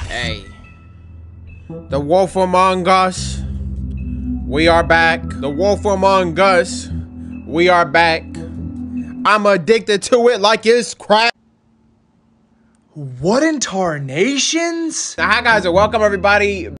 Hey. The Wolf Among Us. We are back. The Wolf Among Us. We are back. I'm addicted to it like it's crack. What in tarnations? Now, hi guys, and welcome everybody